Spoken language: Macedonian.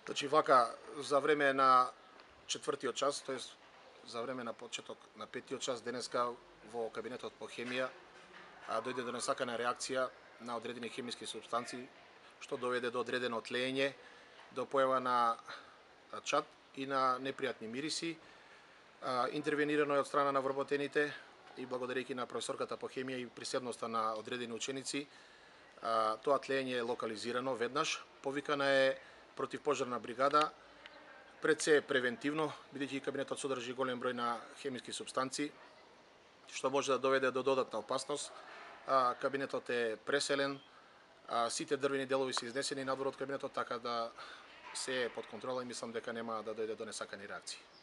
Значи вака, за време на четвртиот час, тоест за време на почеток на петиот час денеска во кабинетот по хемија дојде до несакана реакција на одредени хемиски супстанции, што доведе до одредено тлеење, до појава на чад и на непријатни мириси. Интервенирано е од страна на вработените и благодарејќи на професорката по хемија и присебноста на одредени ученици, тоа тлеење е локализирано веднаш, повикана е противпожарна бригада, пред се превентивно, бидејќи кабинетот содржи голем број на хемиски супстанции, што може да доведе до додатна опасност. Кабинетот е преселен, сите дрвени делови се изнесени надвор од кабинетот, така да се е под контрола и мислам дека нема да дојде до несакани реакции.